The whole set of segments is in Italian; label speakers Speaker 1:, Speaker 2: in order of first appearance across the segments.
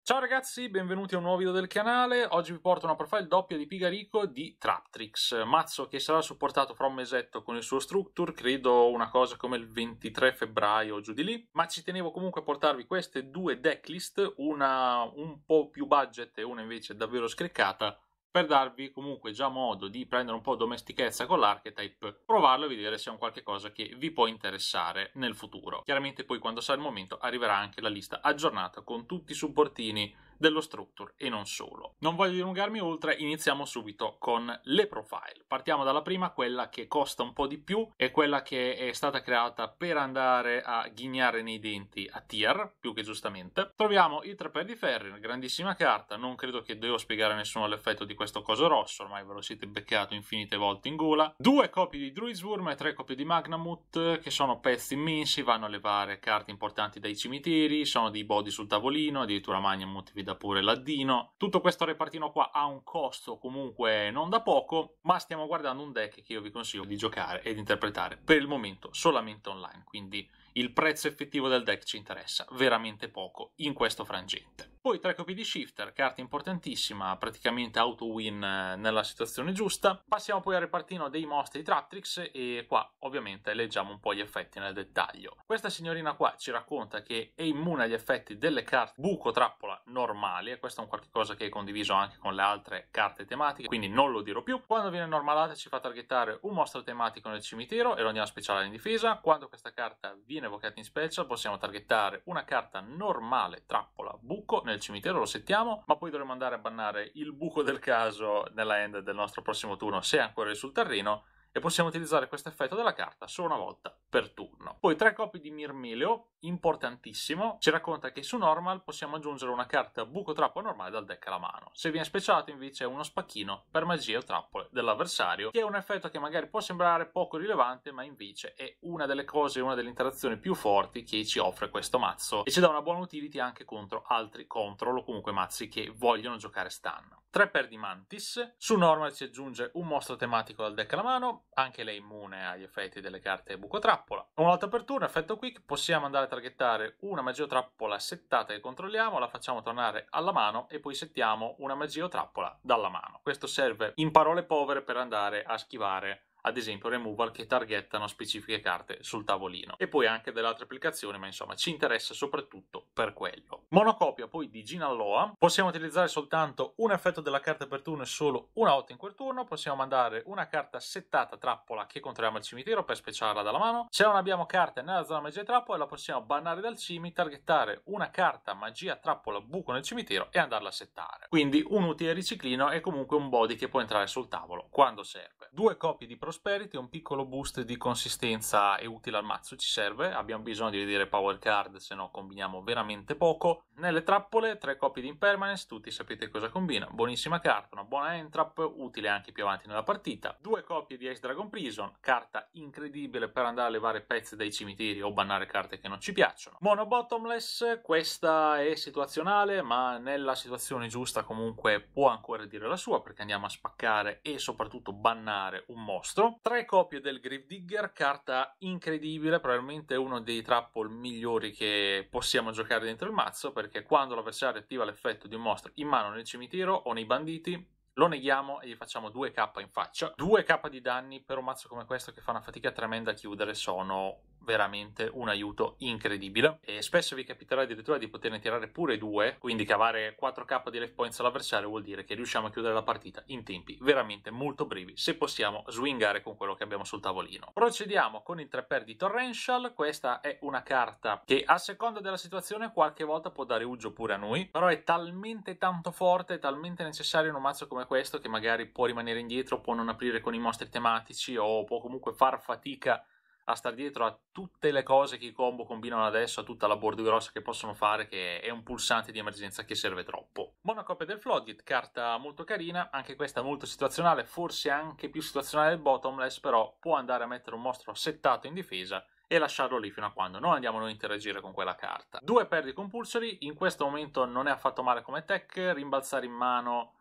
Speaker 1: Ciao ragazzi, benvenuti a un nuovo video del canale. Oggi vi porto una profile doppia di Pigarico di Traptrix, mazzo che sarà supportato fra un mesetto con il suo structure, credo una cosa come il 23 febbraio o giù di lì, ma ci tenevo comunque a portarvi queste due decklist, una un po' più budget e una invece davvero scriccata, per darvi comunque già modo di prendere un po' domestichezza con l'archetype, provarlo e vedere se è un qualche cosa che vi può interessare nel futuro. Chiaramente poi quando sarà il momento arriverà anche la lista aggiornata con tutti i supportini dello structure e non solo. Non voglio dilungarmi oltre, iniziamo subito con le profile. Partiamo dalla prima, quella che costa un po' di più, e quella che è stata creata per andare a ghignare nei denti a tier, più che giustamente. Troviamo il 3 di Ferri, grandissima carta, non credo che devo spiegare a nessuno l'effetto di questo coso rosso, ormai ve lo siete beccato infinite volte in gola. 2 copie di Druidsworm e 3 copie di Magnamut, che sono pezzi immensi, vanno a levare carte importanti dai cimiteri, sono dei body sul tavolino, addirittura Magnamut vi dà pure l'addino. Tutto questo repartino qua ha un costo comunque non da poco, ma stiamo guardando un deck che io vi consiglio di giocare ed interpretare per il momento solamente online, quindi il prezzo effettivo del deck ci interessa veramente poco in questo frangente. Poi 3 copie di Shifter, carta importantissima, praticamente auto-win nella situazione giusta. Passiamo poi al repartino dei mostri Traptrix e qua ovviamente leggiamo un po' gli effetti nel dettaglio. Questa signorina qua ci racconta che è immune agli effetti delle carte buco trappola normali, e questo è un qualche cosa che è condiviso anche con le altre carte tematiche, quindi non lo dirò più. Quando viene normalata ci fa targettare un mostro tematico nel cimitero e lo andiamo a speciale in difesa. Quando questa carta viene evocata in special possiamo targettare una carta normale trappola buco nel cimitero, lo settiamo, ma poi dovremo andare a bannare il buco del caso nella end del nostro prossimo turno se è ancora sul terreno, e possiamo utilizzare questo effetto della carta solo una volta per turno. Poi 3 copie di Mirmelio, importantissimo, ci racconta che su normal possiamo aggiungere una carta buco trappola normale dal deck alla mano. Se viene specialato invece è uno spacchino per magie o trappole dell'avversario, che è un effetto che magari può sembrare poco rilevante, ma invece è una delle cose, una delle interazioni più forti che ci offre questo mazzo, e ci dà una buona utility anche contro altri control o comunque mazzi che vogliono giocare stun. 3 per di Mantis, su normal si aggiunge un mostro tematico dal deck alla mano, anche lei immune agli effetti delle carte buco trappola. Una volta per turno, effetto quick, possiamo andare a targettare una magia o trappola settata che controlliamo, la facciamo tornare alla mano e poi settiamo una magia o trappola dalla mano. Questo serve in parole povere per andare a schivare ad esempio removal che targettano specifiche carte sul tavolino, e poi anche delle altre applicazioni, ma insomma ci interessa soprattutto per quello. Monocopia poi di Ginalloa, possiamo utilizzare soltanto un effetto della carta per turno e solo una volta in quel turno. Possiamo mandare una carta settata trappola che controlliamo al cimitero per speciarla dalla mano. Se non abbiamo carte nella zona magia trappola la possiamo bannare dal cimi, targettare una carta magia trappola buco nel cimitero e andarla a settare. Quindi un utile riciclino e comunque un body che può entrare sul tavolo quando serve. 2 copie di Prosperity, un piccolo boost di consistenza e utile al mazzo ci serve, abbiamo bisogno di vedere power card, se no combiniamo veramente poco. Nelle trappole 3 copie di Impermanence, tutti sapete cosa combina, buonissima carta, una buona entrap, utile anche più avanti nella partita. 2 copie di Ice Dragon Prison, carta incredibile per andare a levare pezzi dai cimiteri o bannare carte che non ci piacciono. Mono Bottomless, questa è situazionale, ma nella situazione giusta comunque può ancora dire la sua, perché andiamo a spaccare e soprattutto bannare un mostro. 3 copie del Gravedigger, carta incredibile, probabilmente uno dei trapple migliori che possiamo giocare dentro il mazzo, perché quando l'avversario attiva l'effetto di un mostro in mano nel cimitero o nei banditi lo neghiamo e gli facciamo 2k in faccia. 2k di danni per un mazzo come questo che fa una fatica tremenda a chiudere sono veramente un aiuto incredibile, e spesso vi capiterà addirittura di poterne tirare pure 2, quindi cavare 4k di life points all'avversario vuol dire che riusciamo a chiudere la partita in tempi veramente molto brevi se possiamo swingare con quello che abbiamo sul tavolino. Procediamo con il 3 per di Torrential. Questa è una carta che a seconda della situazione qualche volta può dare uggio pure a noi, però è talmente tanto forte, talmente necessario in un mazzo come questo, che magari può rimanere indietro, può non aprire con i mostri tematici o può comunque far fatica a star dietro a tutte le cose che i combo combinano adesso, a tutta la board grossa che possono fare, che è un pulsante di emergenza che serve troppo. Monocopia del Floodgate, carta molto carina, anche questa molto situazionale, forse anche più situazionale del Bottomless, però può andare a mettere un mostro settato in difesa e lasciarlo lì fino a quando non andiamo noi a interagire con quella carta. 2 per di Compulsory, in questo momento non è affatto male come tech, rimbalzare in mano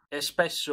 Speaker 1: è spesso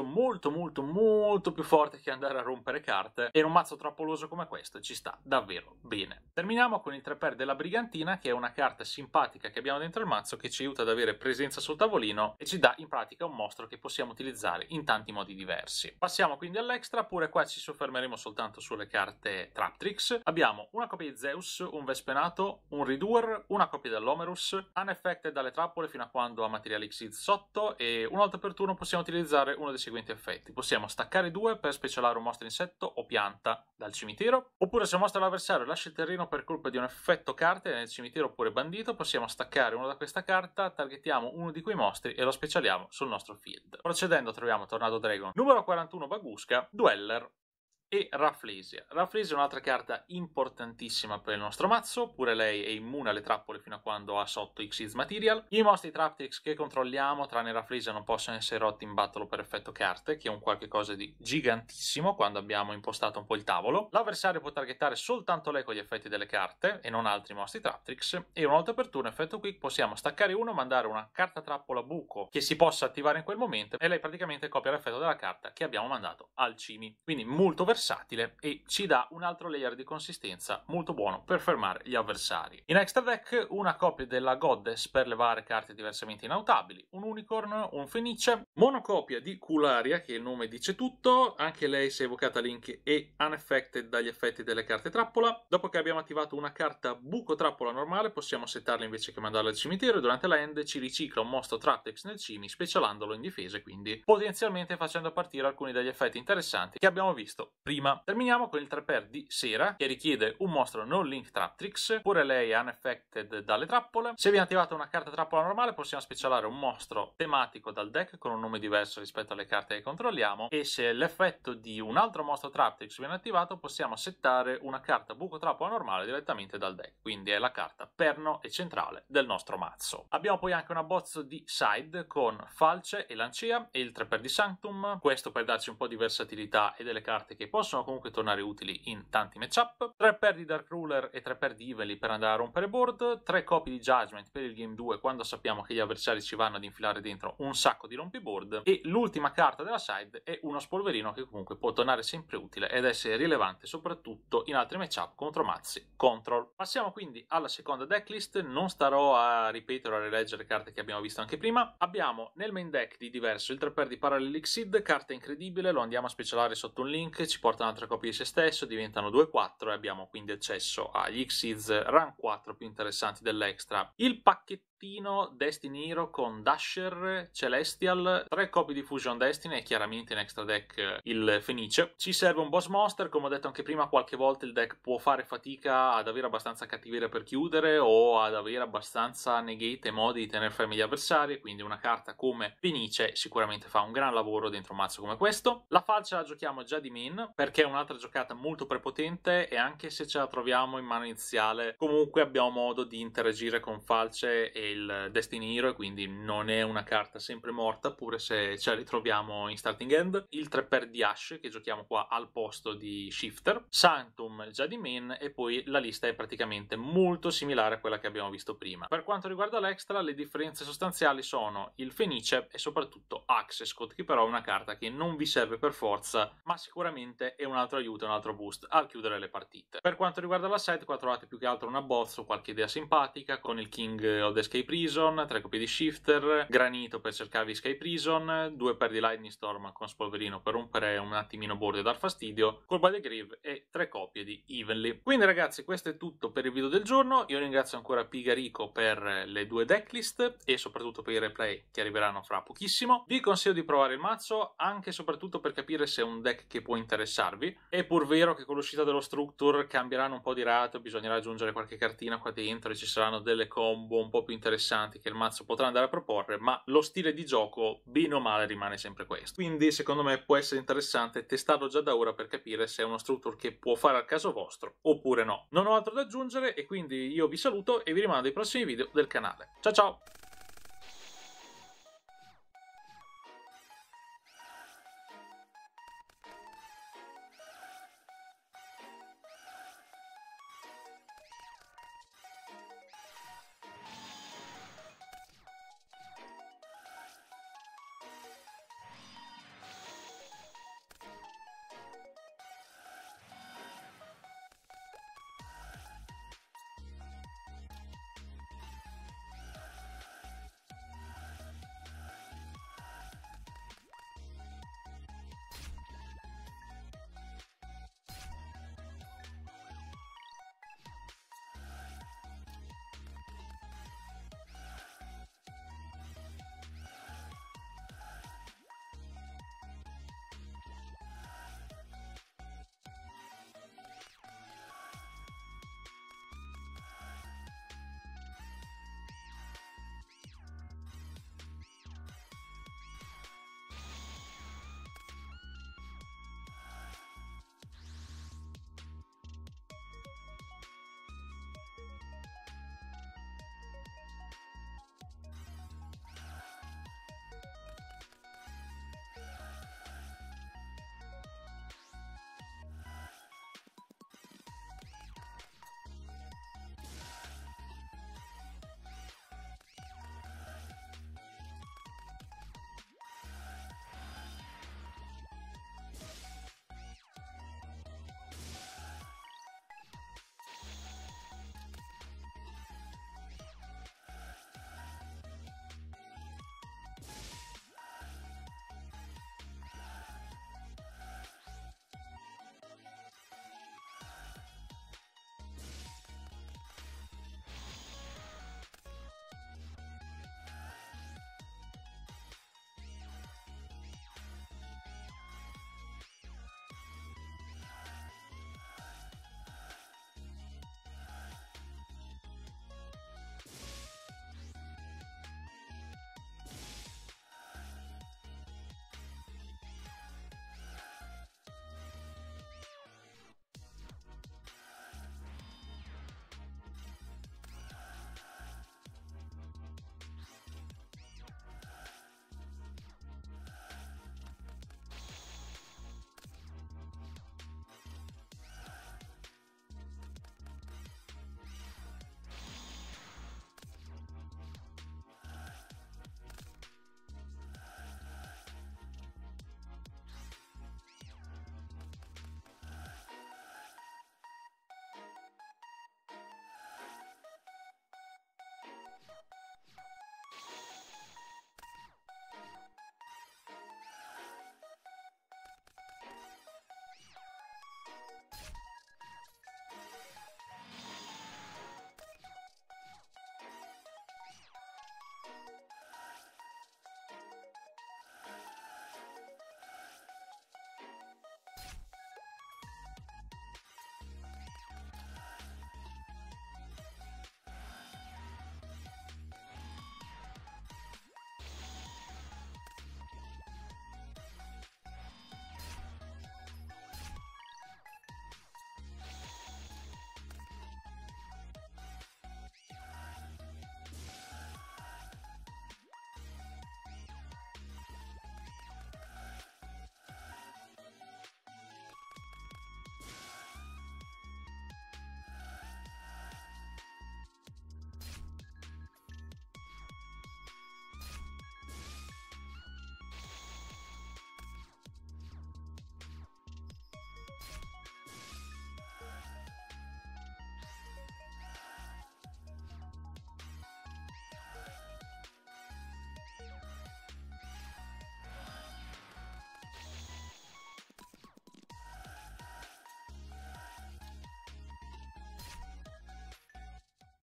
Speaker 1: molto più forte che andare a rompere carte, e in un mazzo trappoloso come questo ci sta davvero bene. Terminiamo con il 3x della Brigantina, che è una carta simpatica che abbiamo dentro il mazzo, che ci aiuta ad avere presenza sul tavolino e ci dà in pratica un mostro che possiamo utilizzare in tanti modi diversi. Passiamo quindi all'extra, pure qua ci soffermeremo soltanto sulle carte Traptrix. Abbiamo una copia di Zeus, un Vespenato, un Redoer, una copia dell'Homerus, unaffected dalle trappole fino a quando ha materiali Xyz sotto, e una volta per turno possiamo utilizzare uno dei seguenti effetti. Possiamo staccare 2 per specialare un mostro insetto o pianta dal cimitero, oppure se un mostro all'avversario lascia il terreno per colpa di un effetto carte nel cimitero oppure bandito, possiamo staccare uno da questa carta, targetiamo uno di quei mostri e lo specialiamo sul nostro field. Procedendo troviamo Tornado Dragon, numero 41 Bagusca, Dweller e Rafflesia. Rafflesia è un'altra carta importantissima per il nostro mazzo, pure lei è immune alle trappole fino a quando ha sotto Xyz Material. I mostri Traptrix che controlliamo, tranne Rafflesia, non possono essere rotti in battolo per effetto carte, che è un qualche cosa di gigantissimo quando abbiamo impostato un po' il tavolo. L'avversario può targettare soltanto lei con gli effetti delle carte e non altri mostri Traptrix, e una volta per turno, effetto quick, possiamo staccare uno, mandare una carta trappola buco che si possa attivare in quel momento, e lei praticamente copia l'effetto della carta che abbiamo mandato al cimi. Quindi molto versatile e ci dà un altro layer di consistenza molto buono per fermare gli avversari. In extra deck una copia della Goddess per levare carte diversamente inautabili, un Unicorn, un Fenice, monocopia di Cularia, che il nome dice tutto, anche lei si è evocata Link e unaffected dagli effetti delle carte trappola. Dopo che abbiamo attivato una carta buco trappola normale, possiamo settarla invece che mandarla al cimitero, e durante la end ci ricicla un mostro Traptrix nel cimi, specialandolo in difesa, quindi potenzialmente facendo partire alcuni degli effetti interessanti che abbiamo visto prima. Terminiamo con il 3x di Sera, che richiede un mostro non link Traptrix, pure lei è unaffected dalle trappole. Se viene attivata una carta trappola normale, possiamo specialare un mostro tematico dal deck con un nome diverso rispetto alle carte che controlliamo, e se l'effetto di un altro mostro Traptrix viene attivato, possiamo settare una carta buco trappola normale direttamente dal deck, quindi è la carta perno e centrale del nostro mazzo. Abbiamo poi anche un abbozzo di Side con Falce e Lancea e il 3x di Sanctum, questo per darci un po' di versatilità e delle carte che possono comunque tornare utili in tanti matchup, 3x di Dark Ruler e 3x di Evenly per andare a rompere board, 3 copie di Judgment per il game 2 quando sappiamo che gli avversari ci vanno ad infilare dentro un sacco di rompiboard, e l'ultima carta della side è uno spolverino che comunque può tornare sempre utile ed essere rilevante soprattutto in altri matchup contro mazzi control. Passiamo quindi alla seconda decklist, non starò a ripetere o a rileggere carte che abbiamo visto anche prima. Abbiamo nel main deck di diverso il 3x di Parallelic Seed, carta incredibile, lo andiamo a specialare sotto un link, ci porta un'altra copia di se stesso, diventano 2-4 e abbiamo quindi accesso agli Xyz rank 4 più interessanti dell'extra. Il pacchetto Destiny Hero con Dasher, Celestial, 3 copie di Fusion Destiny e chiaramente in extra deck il Fenice. Ci serve un boss monster, come ho detto anche prima, qualche volta il deck può fare fatica ad avere abbastanza cattiveria per chiudere o ad avere abbastanza negate e modi di tenere fermi gli avversari, quindi una carta come Fenice sicuramente fa un gran lavoro dentro un mazzo come questo. La falce la giochiamo già di main perché è un'altra giocata molto prepotente, e anche se ce la troviamo in mano iniziale comunque abbiamo modo di interagire con falce e il Destiny Hero, e quindi non è una carta sempre morta pure se ce la ritroviamo in starting end. Il 3x di Ash che giochiamo qua al posto di Shifter, Sanctum già di main, e poi la lista è praticamente molto similare a quella che abbiamo visto prima. Per quanto riguarda l'extra, le differenze sostanziali sono il Fenice e soprattutto Accesscode, che però è una carta che non vi serve per forza ma sicuramente è un altro aiuto, un altro boost al chiudere le partite. Per quanto riguarda la set, qua trovate più che altro un abbozzo, qualche idea simpatica con il King of the Sky Prison, 3 copie di Shifter, Granito per cercarvi Sky Prison, 2 per di Lightning Storm con Spolverino per rompere un attimino board e dar fastidio, Colba the Grave e 3 copie di Evenly. Quindi ragazzi, questo è tutto per il video del giorno. Io ringrazio ancora Pigarico per le 2 decklist e soprattutto per i replay che arriveranno fra pochissimo. Vi consiglio di provare il mazzo anche e soprattutto per capire se è un deck che può interessarvi. È pur vero che con l'uscita dello Structure cambieranno un po' di ratio, bisognerà aggiungere qualche cartina qua dentro e ci saranno delle combo un po' più interessanti che il mazzo potrà andare a proporre, ma lo stile di gioco bene o male rimane sempre questo. Quindi secondo me può essere interessante testarlo già da ora per capire se è uno Structure che può fare al caso vostro oppure no. Non ho altro da aggiungere e quindi io vi saluto e vi rimando ai prossimi video del canale. Ciao ciao!